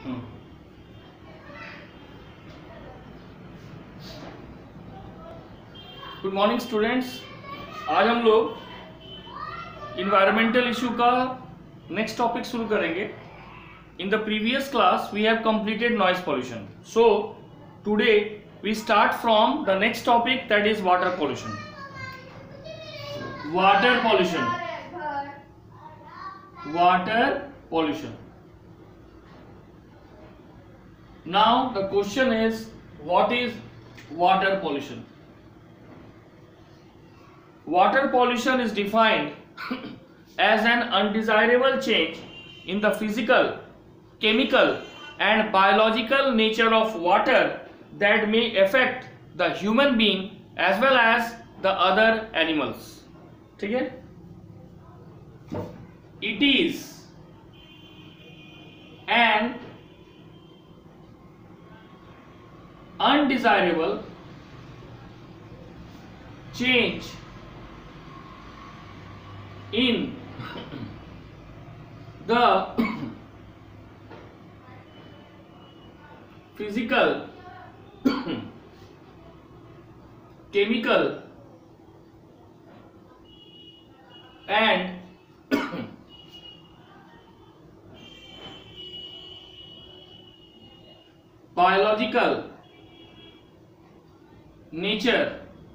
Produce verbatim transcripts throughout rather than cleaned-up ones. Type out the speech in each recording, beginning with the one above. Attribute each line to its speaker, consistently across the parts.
Speaker 1: Good morning students, आज हम लोग इन्वायरमेंटल इशू का नेक्स्ट टॉपिक शुरू करेंगे. In the previous class we have completed noise pollution. So today we start from the next topic, that is water pollution. Water pollution. Water pollution. Now the question is, what is water pollution? Water pollution is defined as an undesirable change in the physical, chemical and biological nature of water that may affect the human being as well as the other animals. ठीक है? It is an undesirable change in the physical, chemical and biological nature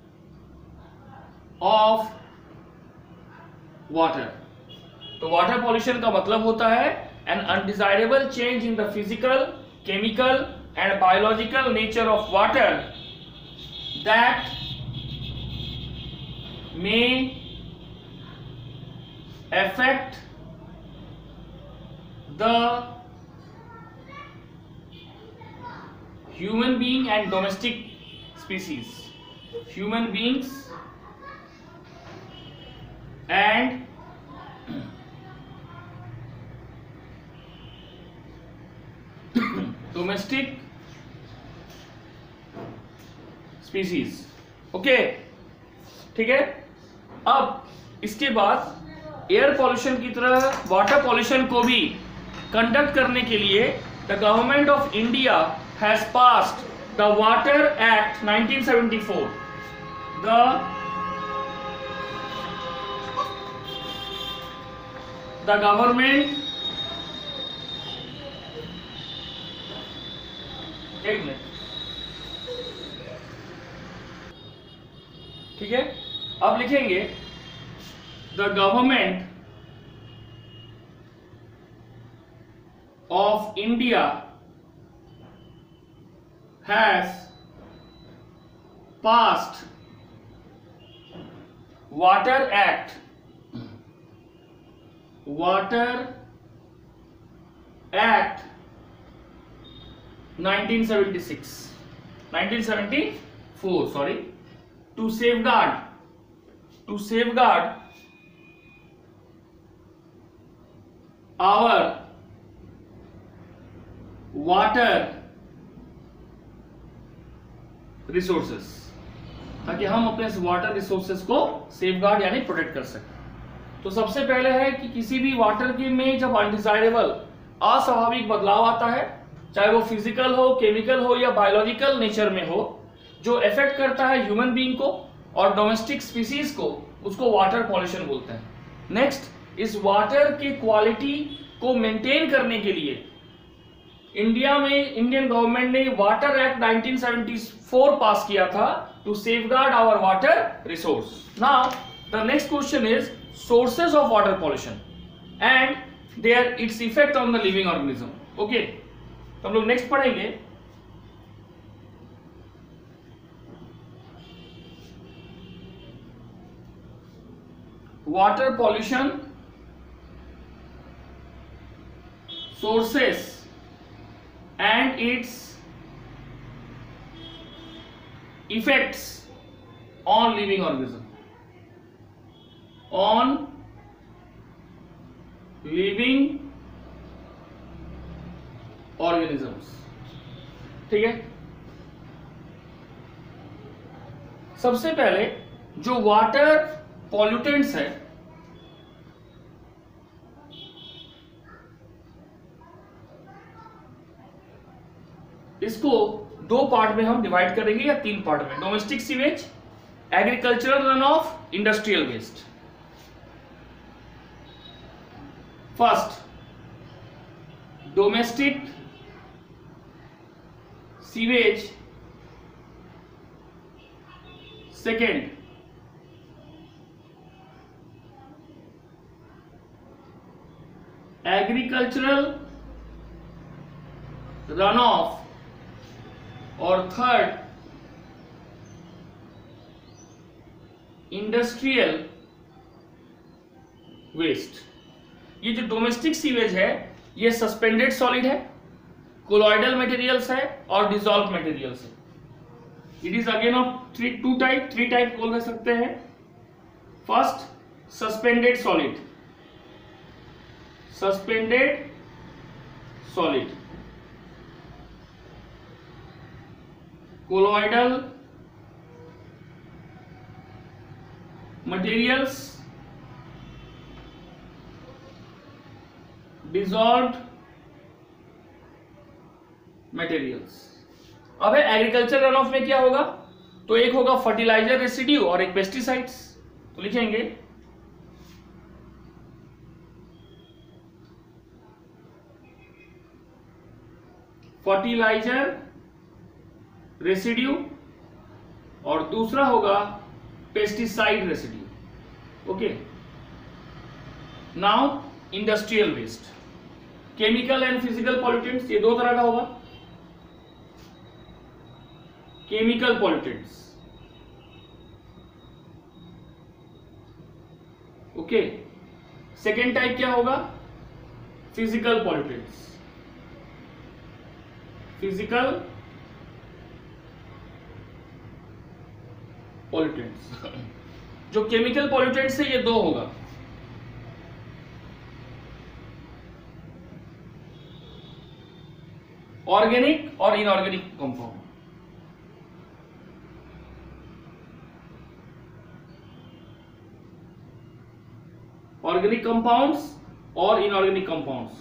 Speaker 1: of water. तो water pollution का मतलब होता है an undesirable change in the physical, chemical and biological nature of water that may affect the human being and domestic species. Human beings and domestic species. Okay, ठीक है. अब इसके बाद एयर पॉल्यूशन की तरह वाटर पॉल्यूशन को भी conduct करने के लिए the government of India has passed the Water Act nineteen seventy-four. The the government एक मिनट, ठीक है. अब लिखेंगे the government of India has passed Water Act, Water Act nineteen seventy-six, nineteen seventy-four, sorry, to safeguard, to safeguard our water resources, ताकि हम अपने water resources को सेफगार्ड यानी प्रोटेक्ट कर सकें. तो सबसे पहले है कि किसी भी वाटर के में जब अनडिजायरेबल अस्वाभाविक बदलाव आता है, चाहे वो फिजिकल हो, केमिकल हो या बायोलॉजिकल नेचर में हो, जो इफेक्ट करता है ह्यूमन बीइंग को और डोमेस्टिक स्पीसीज को, उसको वाटर पॉल्यूशन बोलते हैं. नेक्स्ट, इस वाटर की क्वालिटी को मेंटेन करने के लिए इंडिया में इंडियन गवर्नमेंट ने water act nineteen seventy four pass किया था to safeguard our water resource. Now the next question is sources of water pollution and their its effect on the living organism. Okay, तो हम लोग next पढ़ेंगे water pollution, sources and its effects on living organism, on living organisms. ठीक है. सबसे पहले जो water pollutants है, इसको दो पार्ट में हम डिवाइड करेंगे या तीन पार्ट में, domestic sewage, agricultural run off, industrial waste. First, domestic sewage. Second, agricultural run off, और थर्ड, इंडस्ट्रियल वेस्ट। ये जो डोमेस्टिक सीवेज है ये सस्पेंडेड सॉलिड है, कोलॉइडल मटेरियल्स है और डिसॉल्व मटेरियल्स है। It is again of three two type three type बोल सकते हैं। First, suspended solid, suspended solid, colloidal materials, dissolved materials. अब है एग्रीकल्चर रन ऑफ में क्या होगा, तो एक होगा फर्टिलाइजर रेसिड्यू और एक पेस्टिसाइड्स। तो लिखेंगे फर्टिलाइजर रेसिड्यू और दूसरा होगा pesticide residue. Okay, now industrial waste, chemical and physical pollutants, ये दो तरह का होगा। Chemical pollutants, okay. Second type क्या होगा, फिजिकल पॉल्यूटेंट्स, फिजिकल पॉल्यूटेंट्स। जो केमिकल पॉल्यूटेंट्स है ये दो होगा, ऑर्गेनिक और इनऑर्गेनिक कंपाउंड। ऑर्गेनिक कंपाउंड्स और इनऑर्गेनिक कंपाउंड्स।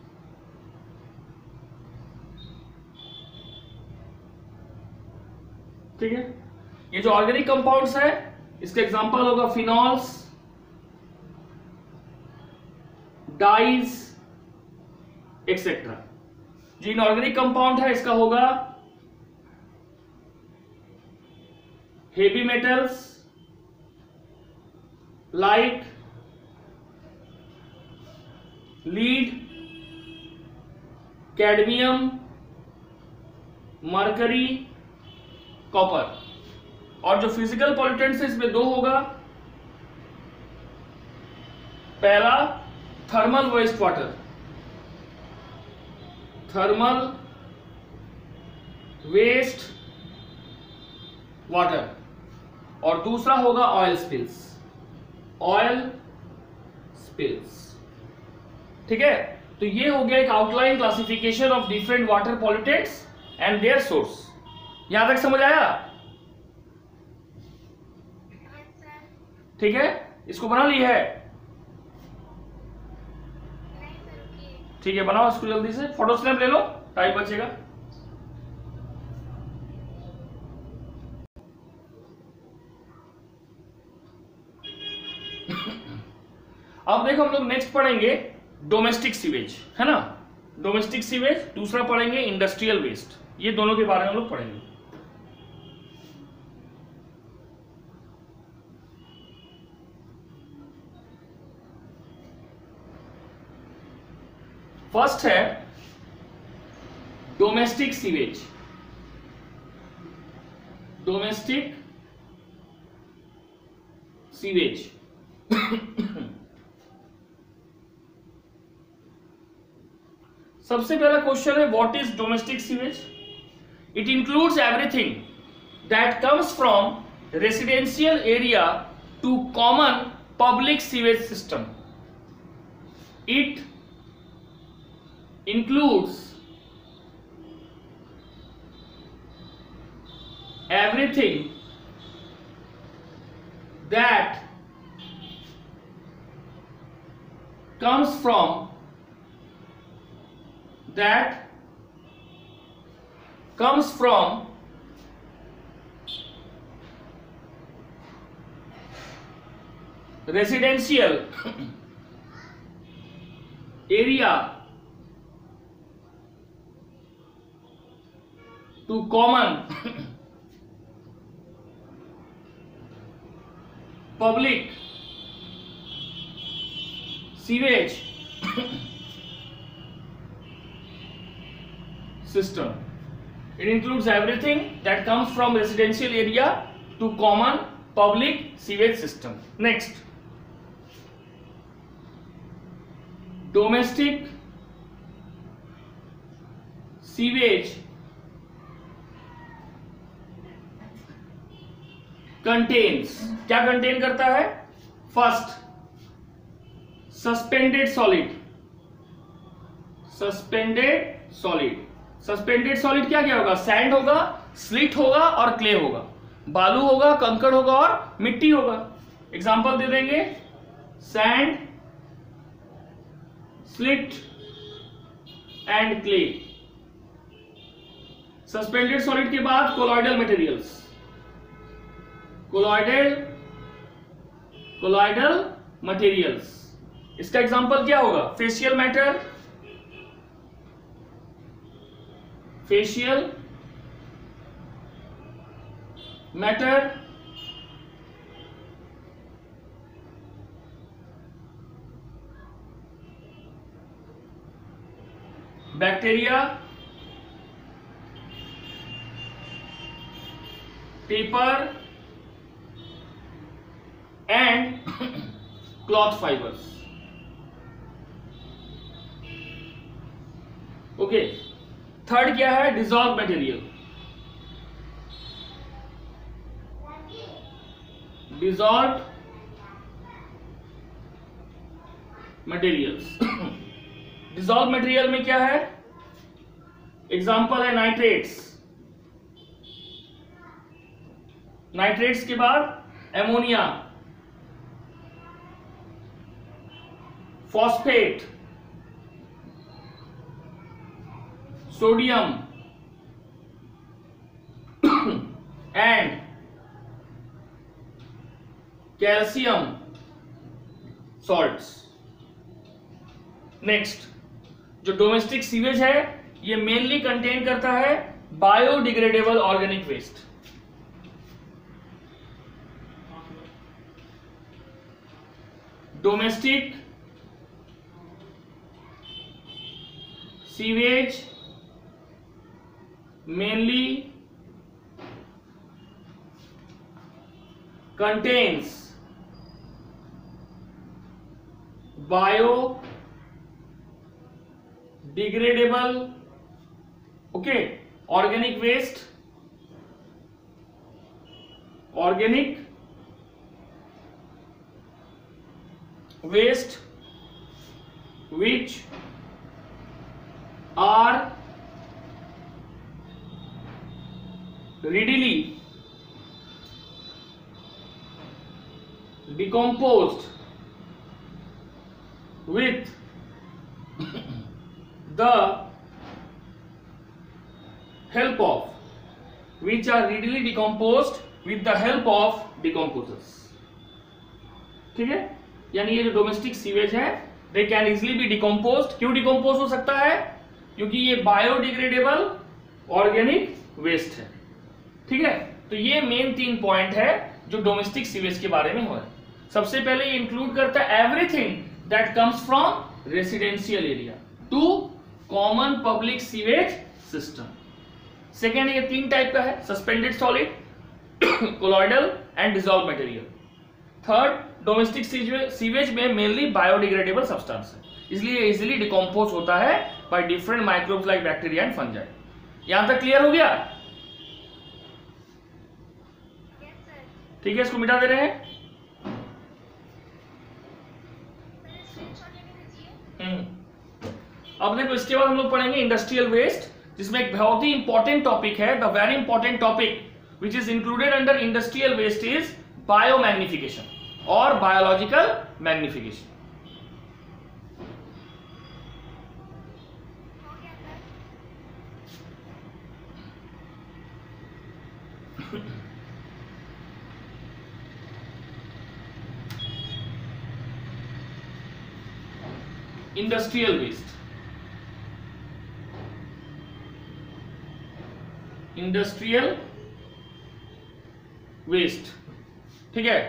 Speaker 1: ठीक है, ये जो ऑर्गेनिक कंपाउंड्स है इसका एग्जांपल होगा फिनॉल्स, डाइज एक्सेट्रा। जो इनऑर्गेनिक कंपाउंड है इसका होगा heavy metals like lead, cadmium, mercury, copper. और जो फिजिकल पॉल्यूटेंट्स है इसमें दो होगा, पहला thermal waste water, thermal waste water, और दूसरा होगा ऑयल स्पिल्स, ऑयल स्पिल्स। ठीक है, तो ये हो गया एक outline classification of different water pollutants and their source. यहां तक समझ आया? ठीक है, इसको बना ली है? ठीक है, बनाओ इसको जल्दी से, फोटो स्नैप ले लो, टाइम बचेगा। अब देखो हम लोग नेक्स्ट पढ़ेंगे डोमेस्टिक सीवेज, है ना। डोमेस्टिक सीवेज, दूसरा पढ़ेंगे इंडस्ट्रियल वेस्ट। ये दोनों के बारे में हम लोग पढ़ेंगे। फर्स्ट है डोमेस्टिक सीवेज, डोमेस्टिक सीवेज। सबसे पहला क्वेश्चन है what is domestic sewage? It includes everything that comes from residential area to common public sewage system. It includes everything that comes from that comes from residential area to common public sewage system. It includes everything that comes from residential area to common public sewage system. Next, domestic sewage contains, क्या contain करता है? First, suspended solid, suspended solid, suspended solid क्या क्या होगा? Sand होगा, slit होगा और clay होगा, बालू होगा, कंकड़ होगा और मिट्टी होगा। एग्जांपल दे देंगे, sand, slit and clay. Suspended solid के बाद colloidal materials, colloidal colloidal materials. इसका एग्जांपल क्या होगा? Facial matter, facial matter, bacteria, paper and cloth fibres. Okay, third क्या है? Dissolve material, dissolve materials. Dissolve material में क्या है? एग्जांपल है नाइट्रेट्स, नाइट्रेट्स के बाद ammonia, phosphate, sodium and calcium salts. Next, जो डोमेस्टिक सीवेज है ये मेनली कंटेन करता है biodegradable organic waste. Domestic sewage mainly contains biodegradable okay organic waste, organic waste which are readily decomposed with the help of which are readily decomposed with the help of decomposers। ठीक है, यानी ये जो domestic sewage है they can easily be decomposed. क्यों decompose हो सकता है? क्योंकि ये बायोडिग्रेडेबल ऑर्गेनिक वेस्ट है। ठीक है, तो ये मेन तीन पॉइंट है जो डोमेस्टिक सीवेज के बारे में हुआ है। सबसे पहले ये इंक्लूड करता है everything that comes from residential area to common public sewage system. Second, ये तीन टाइप का है, suspended solid, colloidal and dissolve material. Third, domestic sewage में मेनली बायोडिग्रेडेबल सब्सटेंस है, इसलिए इजिली डिकम्पोज होता है by different microbes like bacteria and fungi. यहां तक क्लियर हो गया? ठीक है, इसको मिटा दे रहे हैं। अब देखो, इसके बाद हम लोग पढ़ेंगे इंडस्ट्रियल वेस्ट, जिसमें एक बहुत ही इंपॉर्टेंट टॉपिक है, the very important topic which is included under industrial waste is biomagnification और biological magnification. Industrial waste, industrial waste, ठीक है।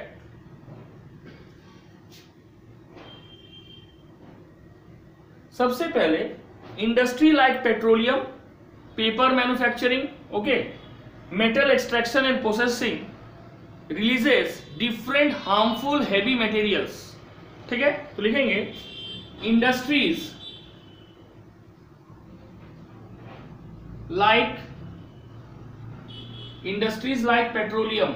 Speaker 1: सबसे पहले industry like petroleum, paper manufacturing, okay, metal extraction and processing releases different harmful heavy materials, ठीक है। तो लिखेंगे industries like industries like petroleum,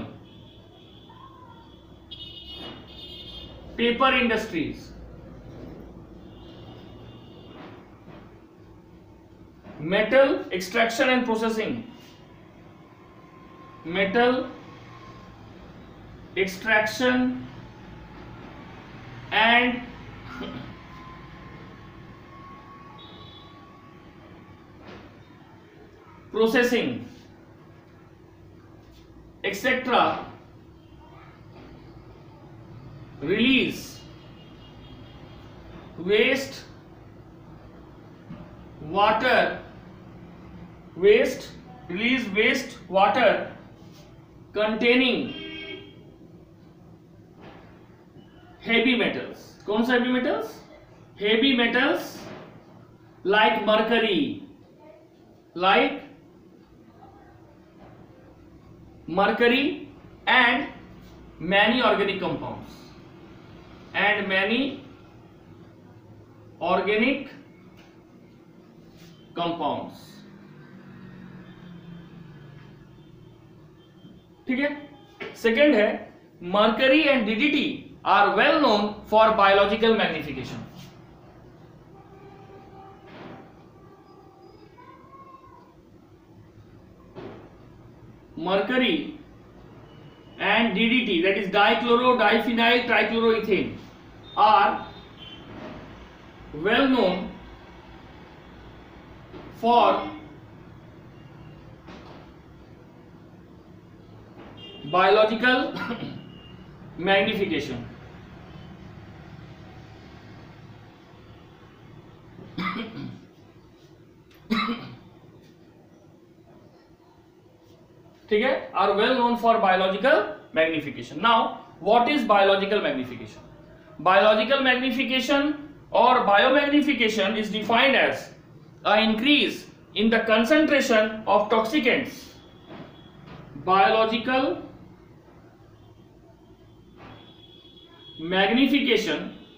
Speaker 1: paper industries, metal extraction and processing, metal extraction and processing etc release waste water waste release waste water containing heavy metals. कौन सा heavy metals? Heavy metals like mercury, like mercury and many organic compounds and many organic compounds, ठीक है। Second है mercury and DDT are well known for biological magnification. Mercury and DDT, that is dichloro diphenyl trichloroethane, are well known for biological magnification, ठीक है, are well known for biological magnification. Now what is biological magnification? Biological magnification or biomagnification is defined as an increase in the concentration of toxicants. Biological magnification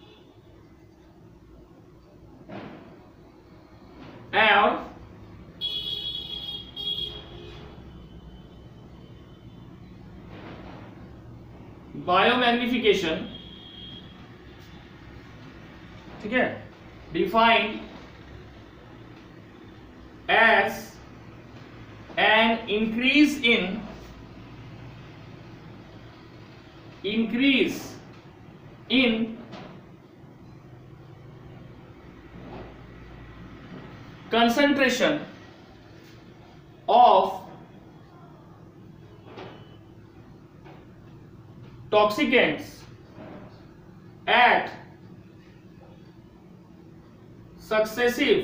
Speaker 1: or biomagnification, ठीक है, defined as an increase in increase in concentration of toxicants at successive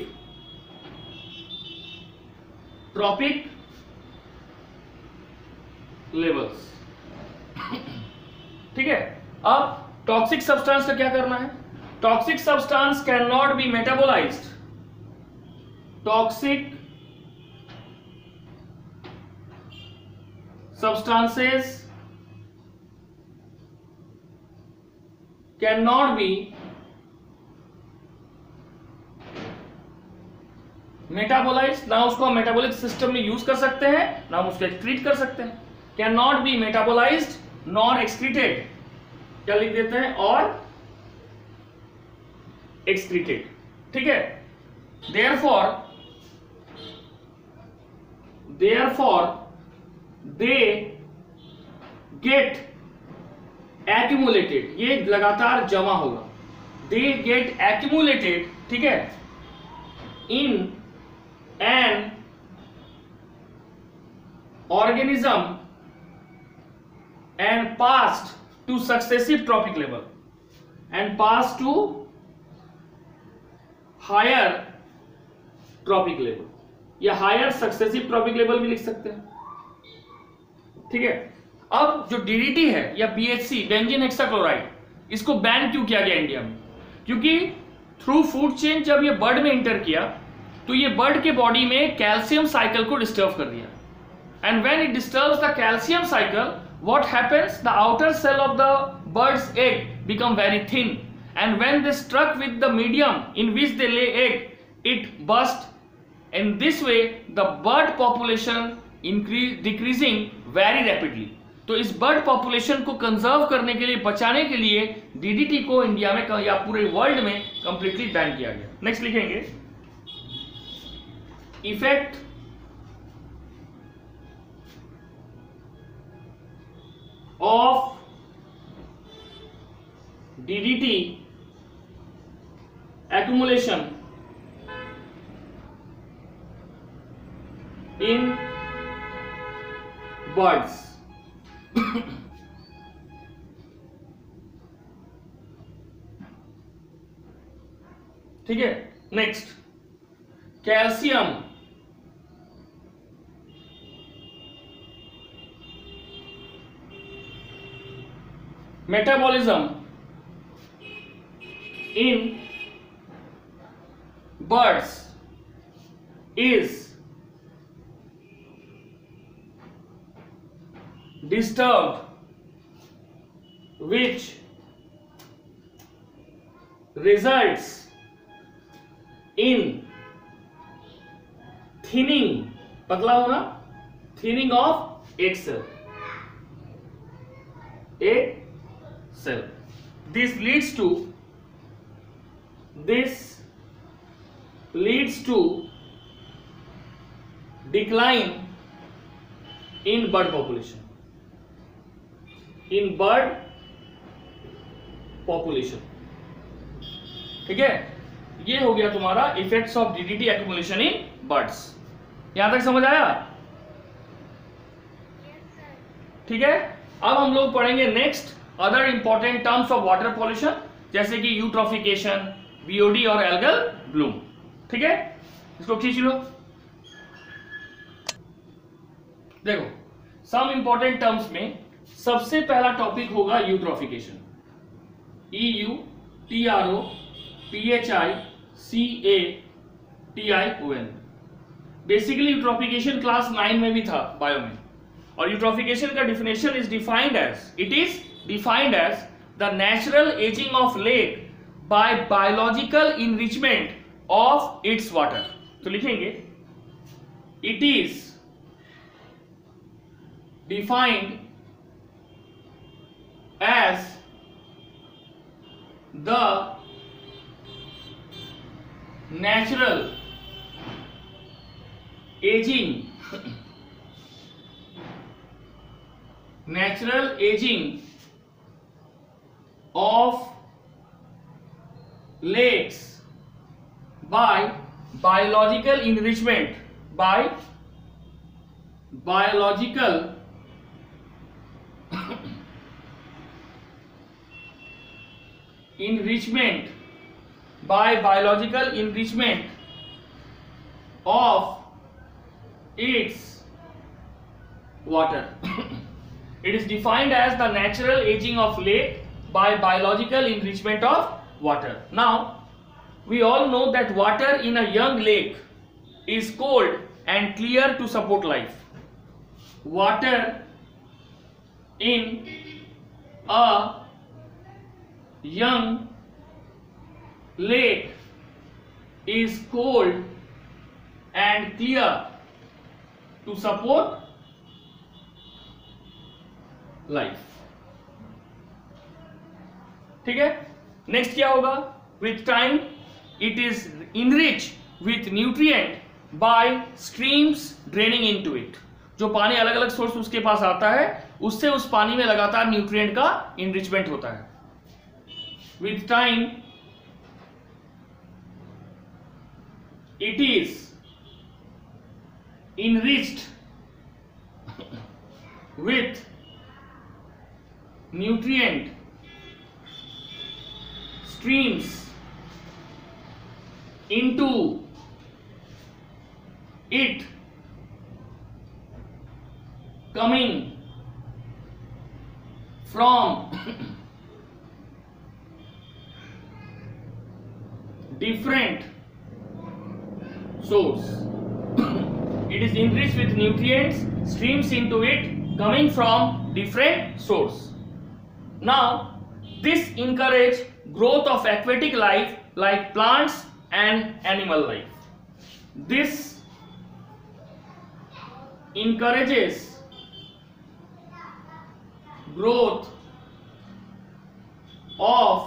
Speaker 1: trophic levels, ठीक है। अब toxic substance का क्या करना है? Toxic substance can not be metabolised, toxic substances can not be metabolised, ना उसको हम मेटाबॉलिक सिस्टम में यूज कर सकते हैं, ना हम उसको एक्सक्रीट कर सकते हैं। Can not be metabolised nor excreted, क्या लिख देते हैं, और एक्सक्रीटेड, ठीक है। Therefore therefore they get accumulated, ये लगातार जमा होगा, दे गेट एक्यूमुलेटेड, ठीक है, in an organism and passed to successive trophic level and passed to higher trophic level या higher successive trophic level भी लिख सकते हैं, ठीक है। अब जो डीडीटी है या बीएचसी बेंजीन हेक्साक्लोराइड, इसको बैन क्यों किया गया इंडिया में? क्योंकि थ्रू फूड चेन जब ये बर्ड में इंटर किया तो ये बर्ड के बॉडी में कैल्शियम साइकिल को डिस्टर्ब कर दिया, and when it disturbs the calcium cycle, what happens? The outer cell of the bird's egg become very thin, and when they struck with the medium in which they lay egg, it burst. In this way, the bird population increase decreasing very rapidly. तो इस bird population को conserve करने के लिए, बचाने के लिए DDT को इंडिया में या पूरे वर्ल्ड में कंप्लीटली बैन किया गया। नेक्स्ट लिखेंगे effect of D D T accumulation in birds. ठीक है। Next, calcium metabolism in birds is disturbed, which results in thinning, पतला होना, thinning of egg cell, egg cell. This leads to this leads to decline in bird population. In bird population. ठीक है, ये हो गया तुम्हारा effects of DDT accumulation in birds. यहां तक समझ आया? ठीक है। अब हम लोग पढ़ेंगे next other important terms of water pollution, जैसे कि यूट्रोफिकेशन, बीओडी और एल्गल ब्लूम। ठीक है, इसको खींच लो। देखो, सम इंपॉर्टेंट टर्म्स में सबसे पहला टॉपिक होगा eutrophication. E U T R O P H I C A T I O N. Basically eutrophication class nine में भी था बायो में, और यूट्रोफिकेशन का definition is defined as it is defined as the natural ageing of lake by biological enrichment of its water. तो लिखेंगे it is defined as the natural aging natural aging of lakes by biological enrichment by biological enrichment by biological enrichment of its water. It is defined as the natural aging of lake by biological enrichment of water. Now we all know that water in a young lake is cold and clear to support life. Water in a young lake is cold and clear to support life. ठीक है, next क्या होगा? With time it is enrich with nutrient by streams draining into it. जो पानी अलग अलग source उसके पास आता है, उससे उस पानी में लगातार न्यूट्रिएंट का इनरिचमेंट होता है। With time, it is enriched with nutrient streams into it coming from different source. It is enriched with nutrients, streams into it coming from different source. Now, this encourage growth of aquatic life like plants and animal life. This encourages growth of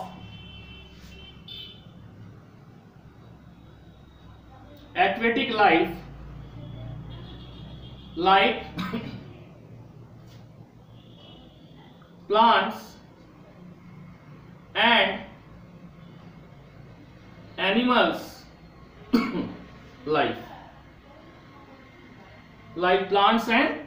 Speaker 1: aquatic life like plants and animals life like plants and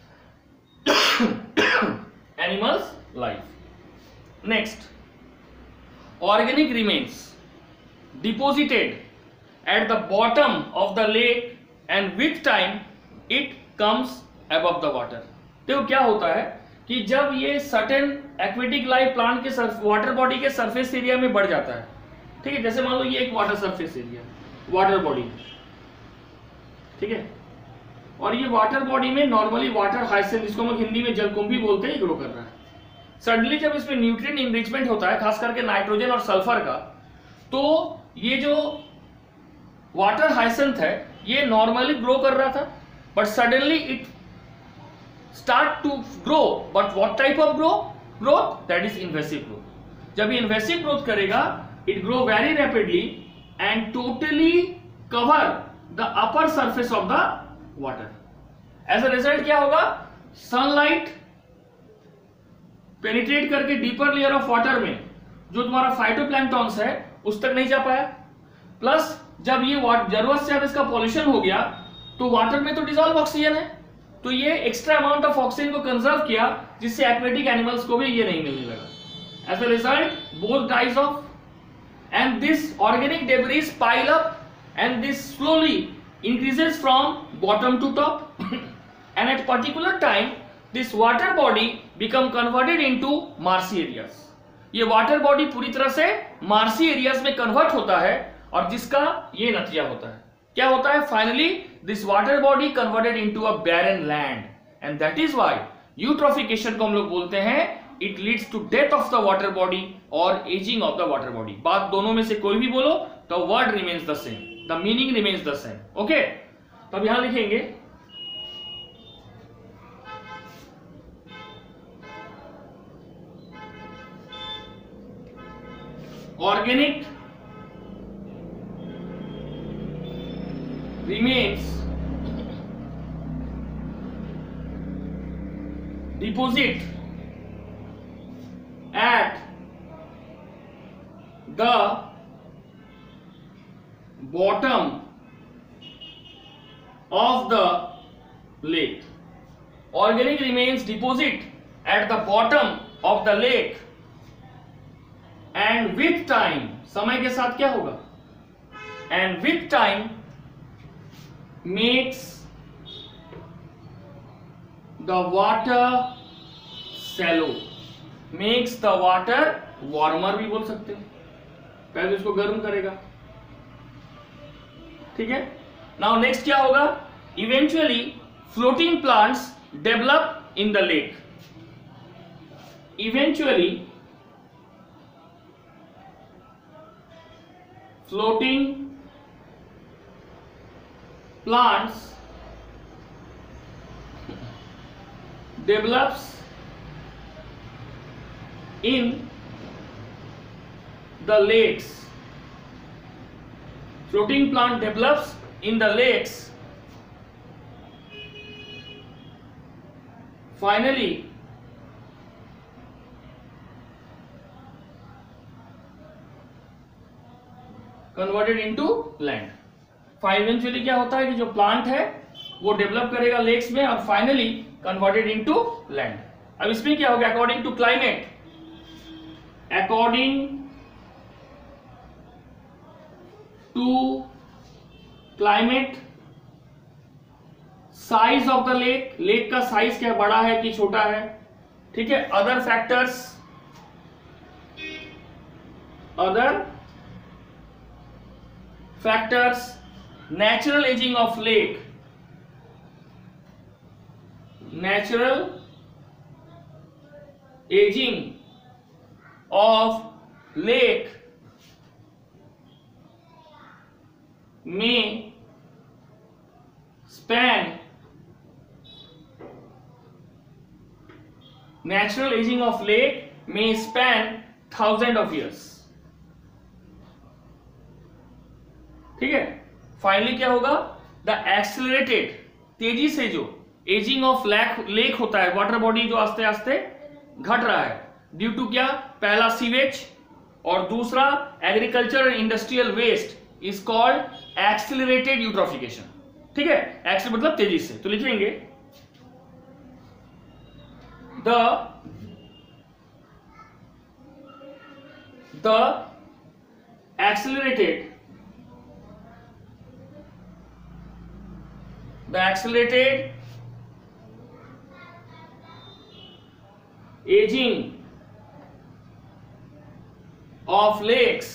Speaker 1: animals life. Next, organic remains deposited at the bottom of the lake and with time it comes above the water. देखो क्या होता है कि जब ये certain aquatic life plant के water body के surface area में बढ़ जाता है, ठीक है, जैसे मान लो ये एक water surface area water body, ठीक है, और ये वाटर बॉडी में नॉर्मली वाटर हाइसेंथ, जिसको हम हिंदी में जलकुंभी बोलते हैं, ग्रो कर रहा है। सडनली जब इसमें न्यूट्रिएंट इनरिचमेंट होता है, खास करके नाइट्रोजन और सल्फर का, तो ये जो वाटर हाइसेंथ है ये नॉर्मली ग्रो कर रहा था, but suddenly it start to grow, but what type of grow growth that is invasive growth. जब ये इन्वेसिव ग्रोथ करेगा, it grow very rapidly and totally cover the upper surface of the water. As a result क्या होगा, sunlight penetrate करके deeper layer of water में जो तुम्हारा phytoplanktons है उस तक नहीं जा पाया, प्लस जब ये जरूरत से ज्यादा इसका पॉल्यूशन हो गया तो वाटर में तो डिजॉल्व ऑक्सीजन है, तो ये एक्स्ट्रा अमाउंट ऑफ ऑक्सीजन को कंजर्व किया, जिससे एक्वेटिक एनिमल्स को भी ये नहीं मिलने लगा। As a result both dies off and this organic debris pile up and this slowly increases from bottom to top and at particular time this water body become converted into marshy areas। ये water body पूरी तरह से Marcy areas में convert होता है और जिसका ये नतीजा होता है, क्या होता है, finally this water body converted into a barren land and that is why eutrophication को हम लोग बोलते हैं, it leads to death of the water body और ageing of the water body. बात दोनों में से कोई भी बोलो, the word remains the same, the meaning remains the same. Okay, तो अब यहां लिखेंगे organic remains deposit at the bottom of the lake। Organic remains deposit at the bottom of the lake and with time, समय के साथ क्या होगा, and with time makes the water shallow, makes the water warmer भी बोल सकते हैं, पहले इसको गर्म करेगा, ठीक है। नाउ नेक्स्ट क्या होगा, eventually floating plants develop in the lake, eventually floating plants develops in the lakes, floating plant develops in the lakes, finally converted into land। Financially क्या होता है कि जो प्लांट है वो डेवलप करेगा लेक्स में और फाइनली कन्वर्टेड इनटू लैंड। अब इसमें क्या होगा, according to climate according to climate, size of the lake, lake का साइज क्या बड़ा है कि छोटा है, ठीक है, other factors, other factors, natural ageing of lake, natural ageing of lake में span, natural aging of lake may span thousand of years, ठीक है। फाइनली क्या होगा, द एक्सेलरेटेड, तेजी से जो एजिंग ऑफ लेक लेक होता है, वाटर बॉडी जो आस्ते आस्ते घट रहा है, ड्यू टू क्या, पहला सीवेज और दूसरा agriculture and industrial waste is called accelerated eutrophication, ठीक है। एक्सेल मतलब तेजी से, तो लिखेंगे the the accelerated the accelerated ageing of lakes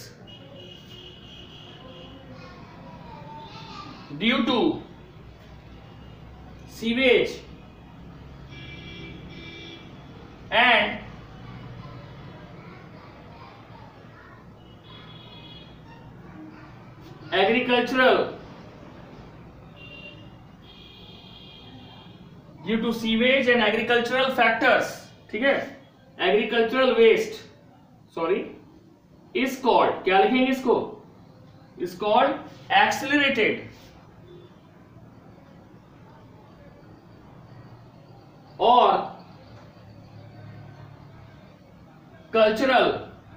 Speaker 1: due to sewage and agricultural due to sewage and agricultural factors, ठीक है, agricultural waste, sorry, is called, क्या लिखेंगे इसको, is called accelerated और cultural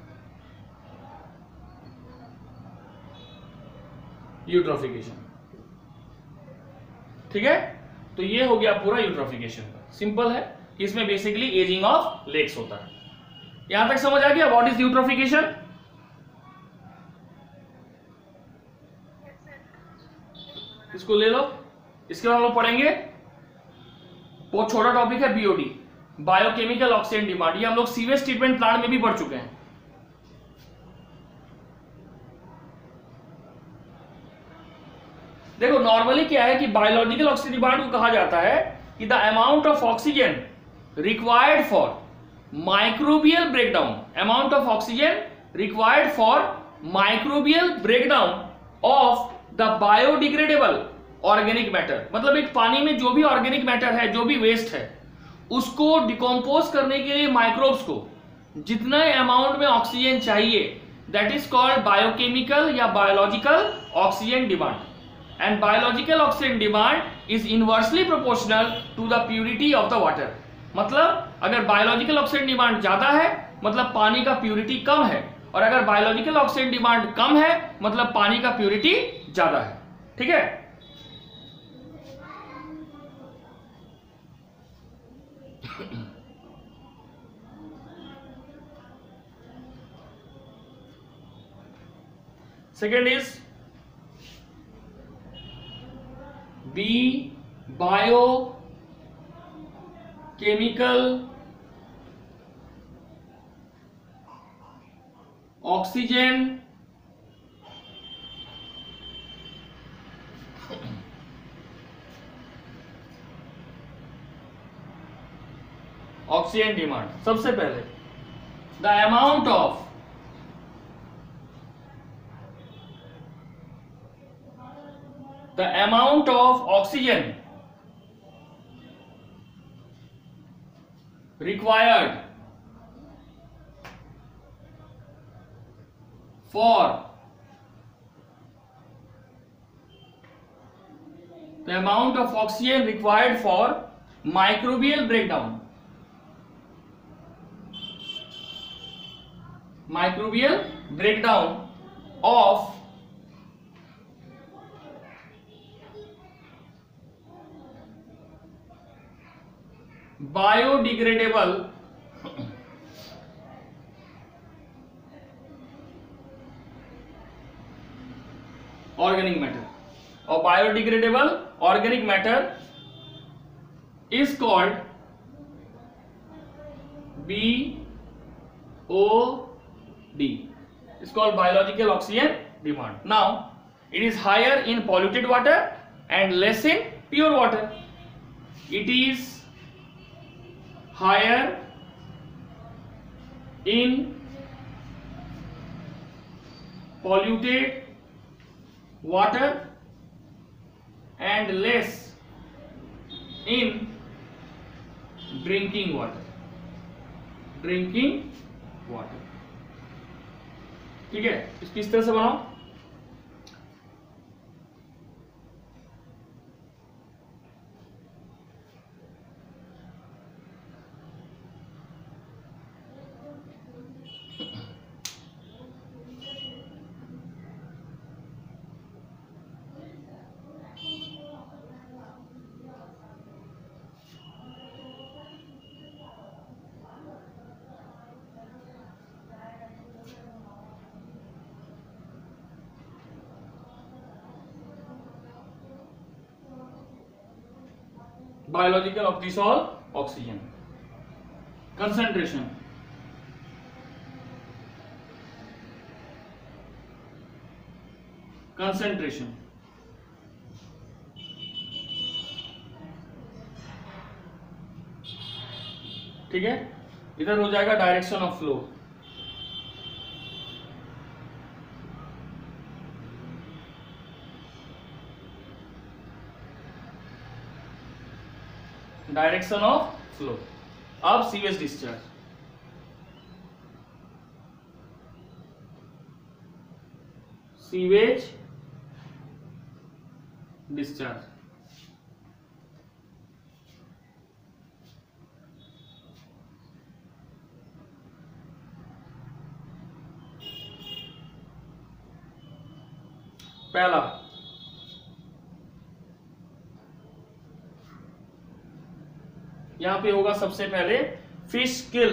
Speaker 1: यूट्रोफिकेशन, ठीक है। तो ये हो गया पूरा यूट्रोफिकेशन का, सिंपल है, इसमें बेसिकली एजिंग ऑफ लेक्स होता है। यहां तक समझ आ गया व्हाट इज यूट्रोफिकेशन? इसको ले लो, इसके बाद हम लोग पढ़ेंगे, बहुत छोटा टॉपिक है, बीओडी, बायोकेमिकल ऑक्सीजन डिमांड। ये हम लोग सीवेज ट्रीटमेंट प्लांट में भी पढ़ चुके हैं। देखो नॉर्मली क्या है कि बायोलॉजिकल ऑक्सीजन डिमांड को कहा जाता है कि the amount of oxygen required for microbial breakdown, amount of oxygen required for microbial breakdown of the biodegradable organic matter. मतलब एक पानी में जो भी ऑर्गेनिक मैटर है, जो भी वेस्ट है, उसको डिकम्पोज करने के लिए माइक्रोब्स को जितना अमाउंट में ऑक्सीजन चाहिए, दैट इज कॉल्ड बायोकेमिकल या biological oxygen demand. And biological oxygen demand is inversely proportional to the purity of the water. मतलब अगर बायोलॉजिकल ऑक्सीजन डिमांड ज्यादा है मतलब पानी का प्यूरिटी कम है, और अगर बायोलॉजिकल ऑक्सीजन डिमांड कम है मतलब पानी का प्यूरिटी ज्यादा है, ठीक है। Second is B biochemical oxygen oxygen demand. सबसे पहले the amount of the amount of oxygen required for the amount of oxygen required for microbial breakdown, microbial breakdown of biodegradable organic matter, और biodegradable organic matter is called B O D, is called biological oxygen demand. Now it is higher in polluted water and less in pure water. It is higher in polluted water and less in drinking water. Drinking water. ठीक है, इस किस तरह से बनाओ. Biological of dissolved oxygen. Concentration. Concentration. ठीक है, इधर हो जाएगा direction of flow. Direction of flow. अब सीवेज डिस्चार्ज. Sewage discharge. पहला यहां पे होगा सबसे पहले fish kill,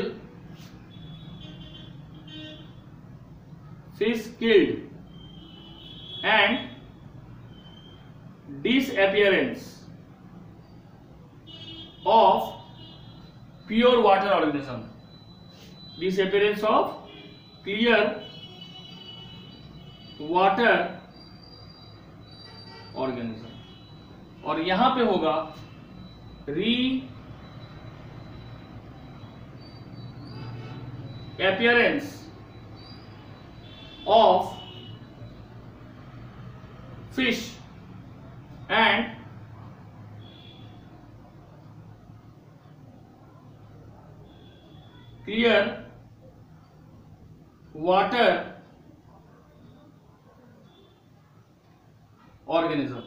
Speaker 1: fish killed and disappearance of pure water organism. Disappearance of clear water organism. और यहां पे होगा री appearance of fish and clear water organism.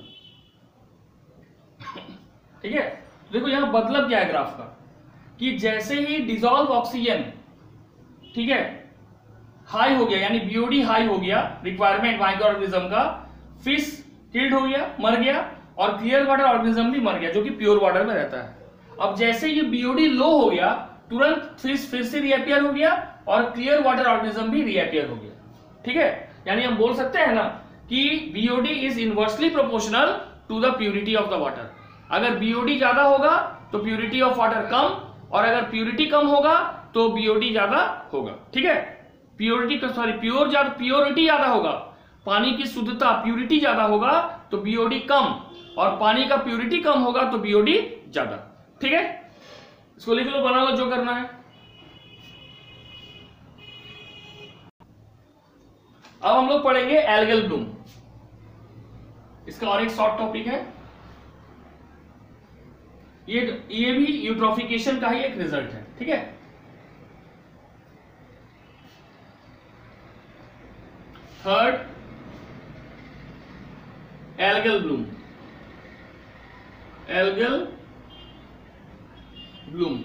Speaker 1: ठीक है, देखो यहां मतलब क्या है ग्राफ का, कि जैसे ही डिसॉल्व ऑक्सीजन, ठीक है, हाई हो गया, यानी बीओडी हाई हो गया, रिक्वायरमेंट माइक्रो ऑर्गेनिज्म का, फिश किल्ड हो गया, मर गया, और क्लियर वाटर ऑर्गेनिज्म भी मर गया जो कि प्योर वाटर में रहता है. अब जैसे ये बीओडी लो हो गया, तुरंत फिश फिर से रीअपियर हो गया और क्लियर वाटर ऑर्गेनिज्म भी रीअपियर हो गया. ठीक है, यानी हम बोल सकते हैं ना कि BOD is inversely proportional to the purity of the water. अगर बीओडी ज्यादा होगा तो प्यूरिटी ऑफ वाटर कम, और अगर प्यूरिटी कम होगा तो बीओडी ज्यादा होगा. ठीक है, प्योरिटी सॉरी प्योर ज्यादा प्योरिटी ज्यादा होगा, पानी की शुद्धता प्यूरिटी ज्यादा होगा तो बीओडी कम, और पानी का प्यूरिटी कम होगा तो बीओडी ज्यादा. ठीक है, इसको लिख लो, बना लो जो करना है. अब हम लोग पढ़ेंगे एल्गल ब्लूम. इसका और एक शॉर्ट टॉपिक है, ये ये भी यूट्रोफिकेशन का ही एक रिजल्ट है. ठीक है, third algal bloom. Algal bloom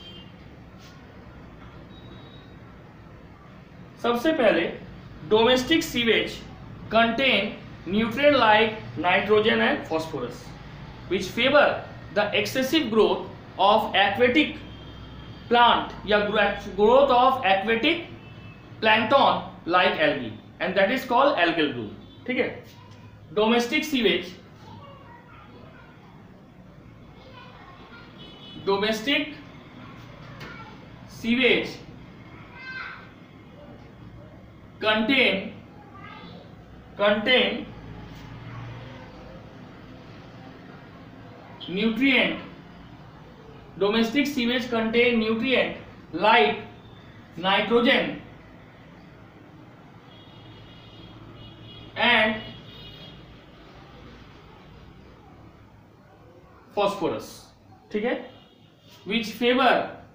Speaker 1: सबसे पहले domestic sewage contain nutrient like nitrogen and phosphorus which favour the excessive growth of aquatic plant या growth of aquatic plankton like algae, and that is called algal bloom. ठीक है, domestic sewage domestic sewage contain contain nutrient domestic sewage contain nutrient like nitrogen and phosphorus, ठीक है, which favor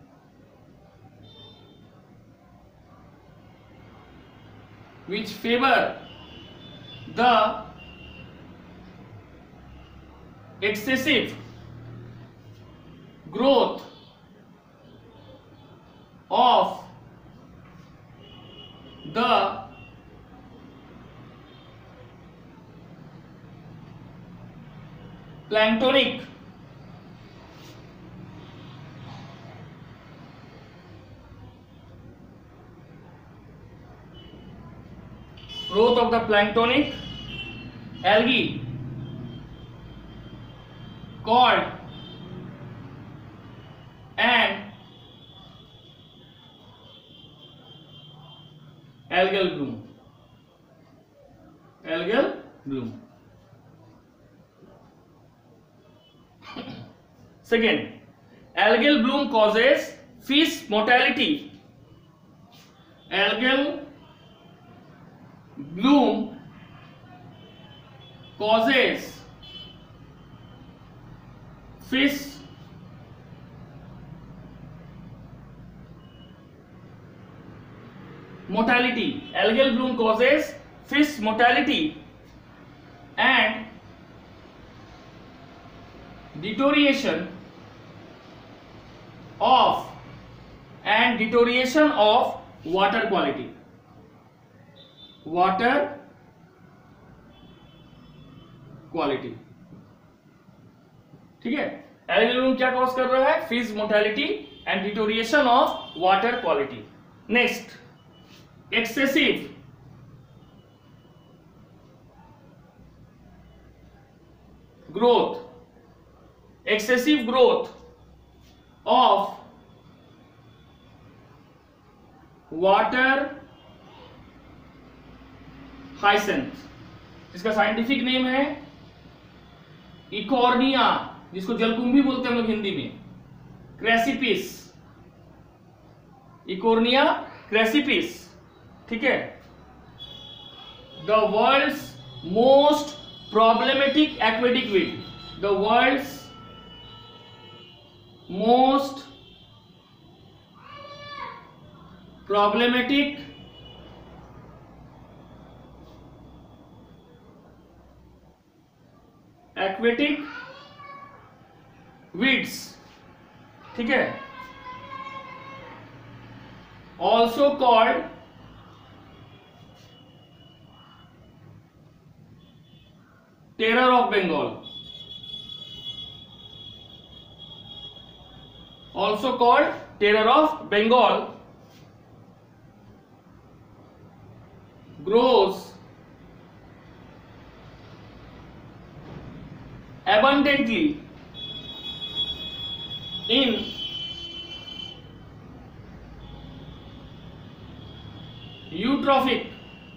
Speaker 1: which favor the excessive growth of the planktonic growth of the planktonic algae called an algal bloom. Algal bloom. Second, algal bloom causes fish mortality. Algal bloom causes fish mortality. Algal bloom causes fish mortality and deterioration of and deterioration of water quality. Water quality, ठीक है। Algal Bloom क्या cause कर रहा है? Fish mortality and deterioration of water quality. Next, excessive growth excessive growth of water hyacinth, इसका scientific name है Eichhornia, जिसको जलकुंभी बोलते हैं हम लोग हिंदी में, क्रेसिपिस, इकोर्निया क्रेसिपिस, ठीक है। The world's most problematic aquatic weed, the world's most problematic aquatic weeds, ठीक है, also called terror of Bengal, also called terror of Bengal, grows abundantly in eutrophic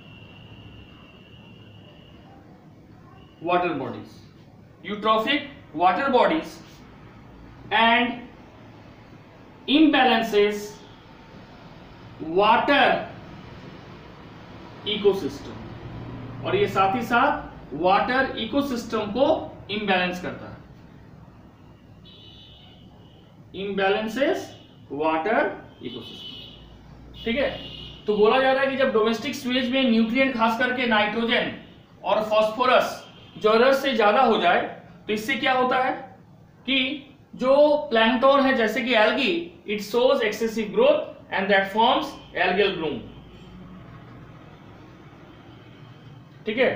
Speaker 1: water bodies, eutrophic water bodies and imbalances water ecosystem, और ये साथ ही साथ water ecosystem को imbalance करता है, imbalances water ecosystem, ठीक है। तो बोला जा रहा है कि जब डोमेस्टिक स्वीज में न्यूट्रिएंट खास करके नाइट्रोजन और फास्फोरस जरूरत से ज्यादा हो जाए तो इससे क्या होता है कि जो प्लैंक्टन है जैसे कि algae, it shows excessive growth and that forms algal bloom, ठीक है।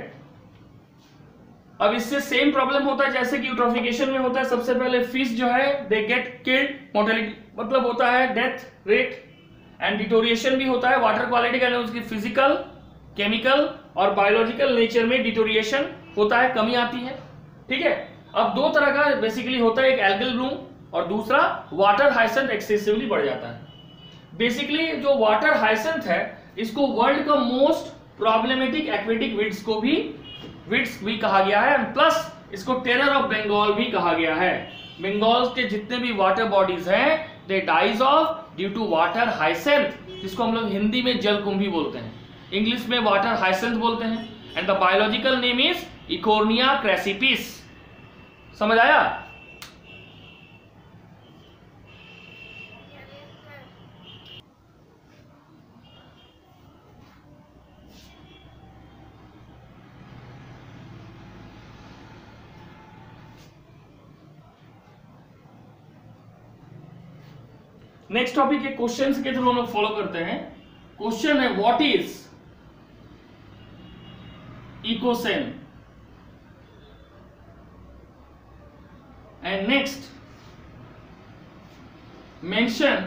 Speaker 1: अब इससे सेम प्रॉब्लम होता है जैसे कि यूट्रोफिकेशन में होता है। सबसे पहले फिश जो है दे गेट किल्ड, मोर्टेलिटी मतलब होता है डेथ रेट, एंड डिटोरिएशन भी होता है वाटर क्वालिटी का, उसकी फिजिकल, केमिकल और बायोलॉजिकल नेचर में डिटोरिएशन होता है, कमी आती है। ठीक है, अब दो तरह का बेसिकली होता है, एक एल्गल ब्लूम और दूसरा वाटर हाइसेंथ एक्सेसिवली बढ़ जाता है। बेसिकली जो वाटर हाइसेंथ है इसको वर्ल्ड का मोस्ट प्रॉब्लमेटिक एक्वेटिक वीड्स को भी वीड्स भी कहा गया है, एंड प्लस इसको टेरर ऑफ बंगाल भी कहा गया है। बंगाल के जितने भी वाटर बॉडीज हैं they dies off due to water hyacinth, जिसको हम लोग हिंदी में जलकुंभी बोलते हैं, इंग्लिश में वाटर हाइसेंथ बोलते हैं, and the biological name is Eichhornia crassipes. समझ आया? नेक्स्ट टॉपिक है क्वेश्चंस के थ्रू हम लोग फॉलो करते हैं। क्वेश्चन है what is ecosan, and next mention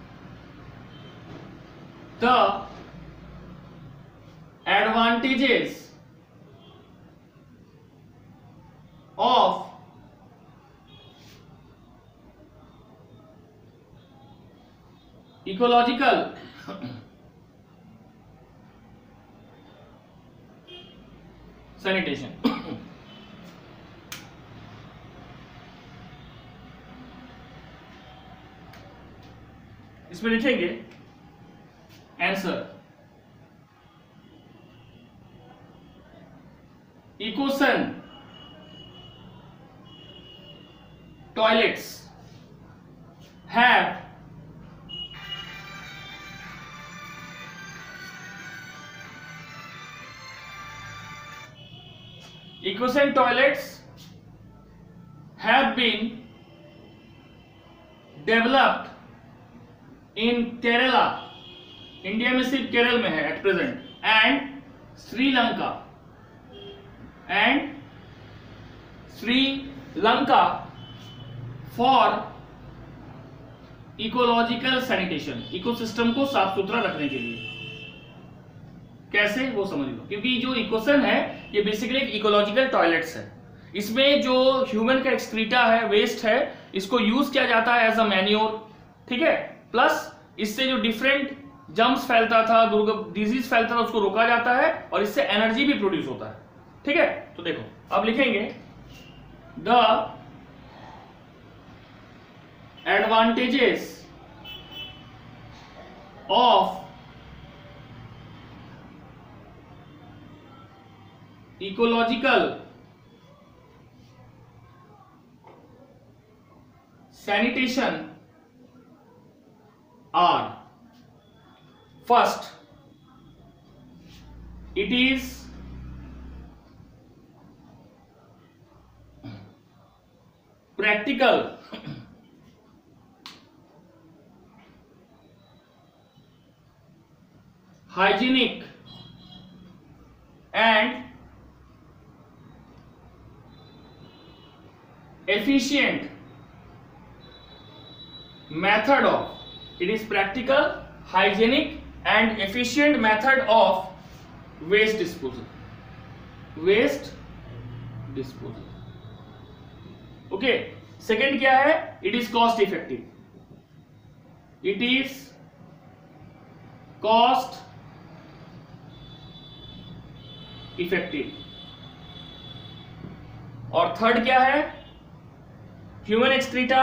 Speaker 1: the advantages of ecological sanitation. इसमें लिखेंगे answer, ecosan toilets have Ecosen toilets have been developed in Kerala, India में सिर्फ केरल में है at present, and Sri Lanka and Sri Lanka for ecological sanitation, ecosystem को साफ सुथरा रखने के लिए। कैसे वो समझ लो, क्योंकि जो इकोसन है ये बेसिकली एक इकोलॉजिकल टॉयलेट्स है। इसमें जो ह्यूमन का एक्सक्रीटा है, वेस्ट है, इसको यूज किया जाता है एज अ मैन्योर। ठीक है, प्लस इससे जो डिफरेंट जम्स फैलता था, डिजीज फैलता था, उसको रोका जाता है और इससे एनर्जी भी प्रोड्यूस होता है। ठीक है, तो देखो अब लिखेंगे the advantages of ecological sanitation are, first, it is practical, hygienic and efficient method of, it is practical, hygienic and efficient method of waste disposal, waste disposal. Okay, second क्या है, it is cost effective, it is cost effective. और third क्या है, human excreta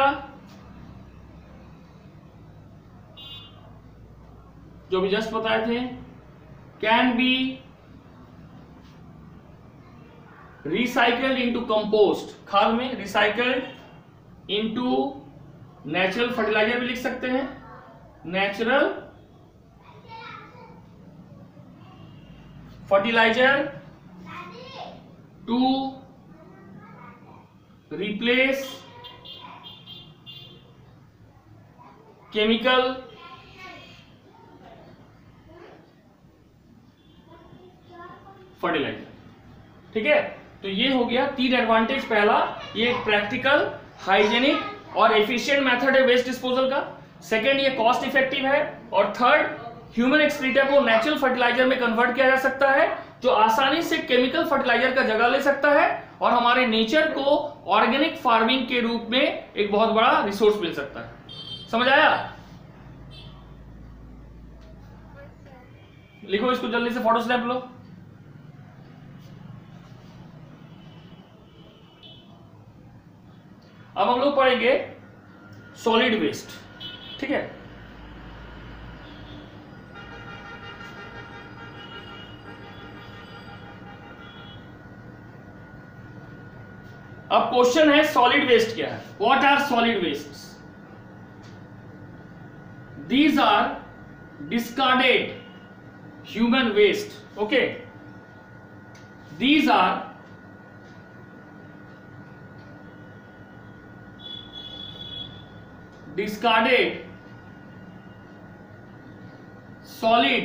Speaker 1: जो भी just बताए थे, can be recycled into compost, खाद में रिसाइकल्ड इनटू नेचुरल फर्टिलाइजर भी लिख सकते हैं, natural fertiliser to replace chemical fertiliser. ठीक है, तो ये हो गया तीन एडवांटेज। पहला, ये प्रैक्टिकल, हाइजेनिक और एफिशिएंट मेथड है वेस्ट डिस्पोजल का। सेकेंड, ये कॉस्ट इफेक्टिव है। और थर्ड, ह्यूमन एक्सक्रीटा को नेचुरल फर्टिलाइजर में कन्वर्ट किया जा सकता है। जो आसानी से केमिकल फर्टिलाइजर का जगह ले सकता है और हमारे नेचर को ऑर्गेनिक फार्मिंग के रूप में एक बहुत बड़ा रिसोर्स मिल सकता है। समझ आया? लिखो इसको जल्दी से, फोटो स्नैप लो। अब हम लोग पढ़ेंगे सॉलिड वेस्ट। ठीक है, अब क्वेश्चन है सॉलिड वेस्ट क्या है? What are solid waste? These are discarded human waste. Okay, these are discarded solid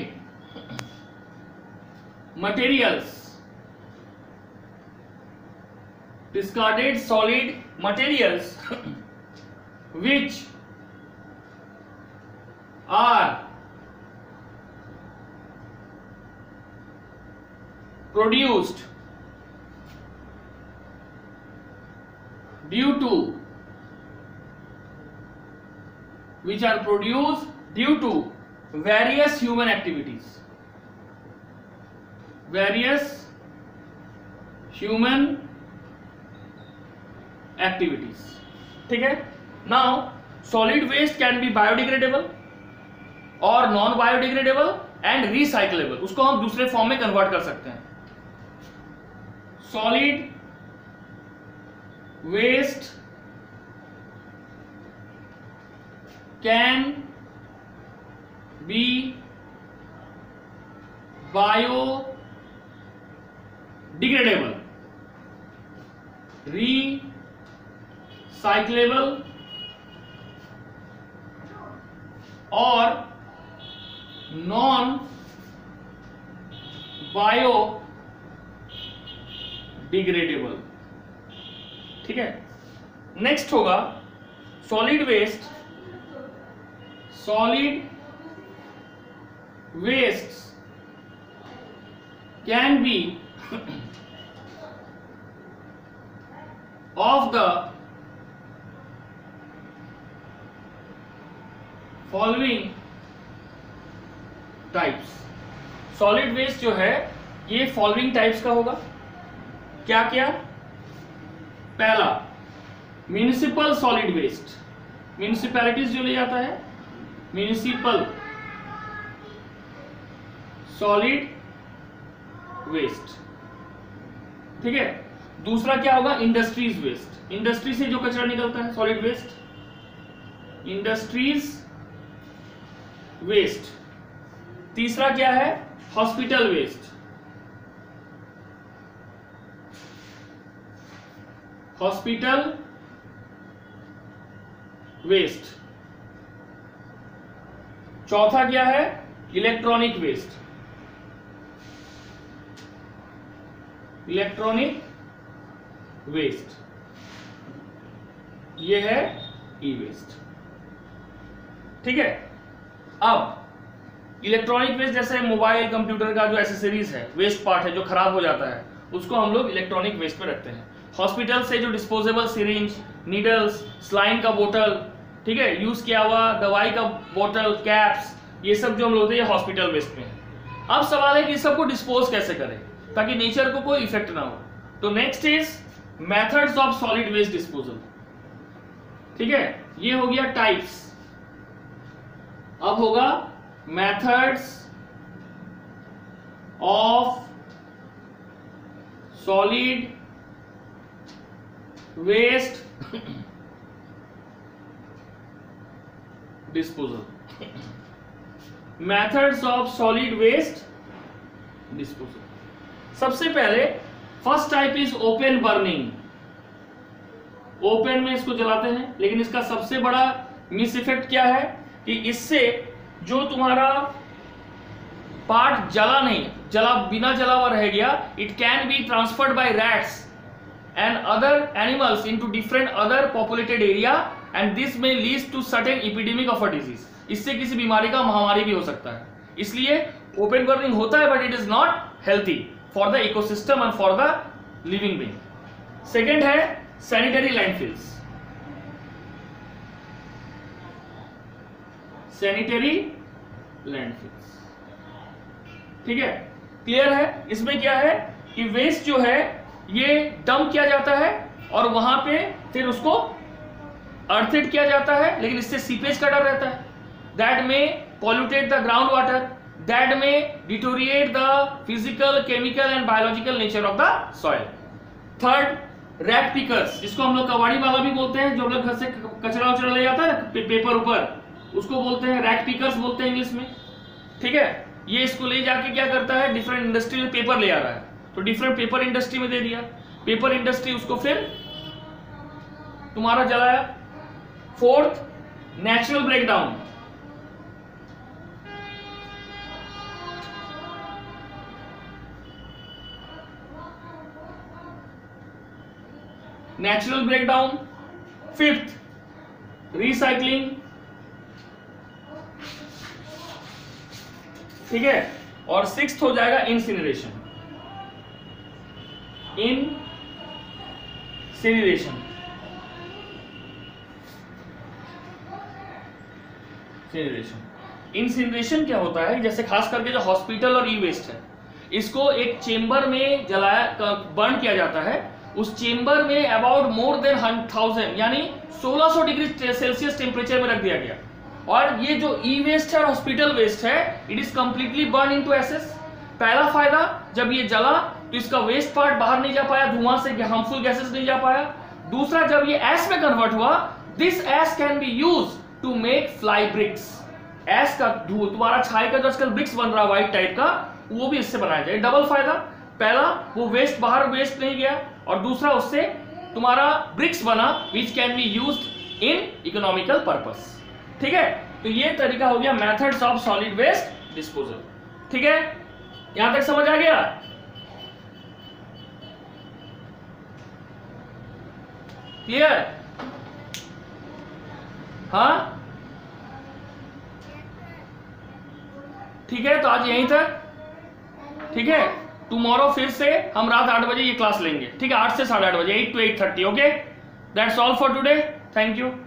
Speaker 1: materials, discarded solid materials which are produced due to which are produced due to various human activities, various human activities। ठीक है, now solid waste can be biodegradable और non biodegradable and recyclable, उसको हम दूसरे form में convert कर सकते हैं। Solid waste can be biodegradable, recyclable और non biodegradable। ठीक है, नेक्स्ट होगा solid waste solid wastes can be of the following types। Solid waste जो है ये फॉलोइंग टाइप्स का होगा। क्या क्या? पहला, म्युनिसिपल सॉलिड वेस्ट, म्युनिसिपैलिटीज जो ले जाता है, म्युनिसिपल सॉलिड वेस्ट। ठीक है, दूसरा क्या होगा? इंडस्ट्रीज वेस्ट, इंडस्ट्री से जो कचरा निकलता है सॉलिड वेस्ट, इंडस्ट्रीज वेस्ट। तीसरा क्या है? Hospital waste, hospital waste. चौथा क्या है? इलेक्ट्रॉनिक वेस्ट, इलेक्ट्रॉनिक वेस्ट, ये है ई वेस्ट। ठीक है, अब इलेक्ट्रॉनिक वेस्ट जैसे मोबाइल कंप्यूटर का जो एसेसरीज है, वेस्ट पार्ट है जो खराब हो जाता है, उसको हम लोग इलेक्ट्रॉनिक वेस्ट में रखते हैं। हॉस्पिटल से जो डिस्पोजेबल सिरिंज, नीडल्स, स्लाइन का बोतल, ठीक है, यूज किया हुआ दवाई का बोतल, कैप्स, ये सब जो हम लोग ये हॉस्पिटल वेस्ट में है। अब सवाल है कि सबको डिस्पोज कैसे करें ताकि नेचर को कोई इफेक्ट ना हो। तो next is methods of solid waste disposal. ठीक है, ये हो गया टाइप्स। अब होगा methods of solid waste disposal. Methods of solid waste disposal. सबसे पहले first type is open burning. Open में इसको जलाते हैं, लेकिन इसका सबसे बड़ा मिस इफेक्ट क्या है कि इससे जो तुम्हारा पार्ट जला नहीं, जला बिना जला हुआ रह गया, it can be transferred by rats and other animals into different other populated area and this में leads to certain epidemic of a disease. इससे किसी बीमारी का महामारी भी हो सकता है। इसलिए ओपन बर्निंग होता है but it is not healthy for the ecosystem and for the living being. Second है सैनिटरी लैंडफिल्स, सैनिटरी लैंडफिल्स, ठीक है, क्लियर है। इसमें क्या है कि वेस्ट जो है ये डंप किया जाता है और वहां पे फिर उसको अर्थेड किया जाता है, लेकिन इससे सीपेज का डर रहता है, दैट में polluted the ground water, that में deteriorate the physical, chemical and biological nature of the soil. Third, rat pickers, जिसको हम लोग कबाड़ी वाला भी बोलते हैं, जो हम लोग घर से कचरा उचरा ले जाता है ना पे, पेपर ऊपर, उसको बोलते हैं रैट पिकर्स बोलते हैं इंग्लिश में, ठीक है। ये इसको ले जाके क्या करता है, डिफरेंट इंडस्ट्री में पेपर ले आ रहा है, तो डिफरेंट पेपर इंडस्ट्री में दे दिया, पेपर इंडस्ट्री उसको फिर तुम्हारा जलाया। Fourth, natural breakdown, natural breakdown. Fifth, recycling, ठीक है। और सिक्स्थ हो जाएगा इंसिनरेशन, इंसिनरेशन इंसिनरेशन इंसिनरेशन क्या होता है, जैसे खास करके जो हॉस्पिटल और ई वेस्ट है, इसको एक चेंबर में जलाया बर्न किया जाता है। उस चेंबर में अबाउट मोर देन थाउजेंड यानी सोलह सौ डिग्री सेल्सियस टेम्परेचर में रख दिया गया, और ये जो ई वेस्ट है और हॉस्पिटल वेस्ट है, it is completely burn into ashes. पहला फायदा, जब ये जला तो इसका वेस्ट पार्ट बाहर नहीं जा पाया, धुआं से हार्मफुल गैसेस नहीं जा पाया। दूसरा, जब ये एश में कन्वर्ट हुआ, this ash can be use to make fly bricks. Ash का धुआं, तुम्हारा छाई का जो आजकल ब्रिक्स बन रहा है व्हाइट टाइप का, वो भी इससे बनाया जाए। डबल फायदा, पहला वो वेस्ट बाहर वेस्ट नहीं गया, और दूसरा उससे तुम्हारा ब्रिक्स बना which can be used in economical purpose, ठीक है। तो ये तरीका हो गया methods of solid waste disposal, ठीक है। यहां तक समझ आ गया? क्लियर? हाँ, ठीक है। तो आज यहीं तक, ठीक है। टुमारो फिर से हम रात आठ बजे ये क्लास लेंगे, ठीक है, आठ से साढ़े आठ बजे, eight to eight thirty, okay. That's all for today, thank you.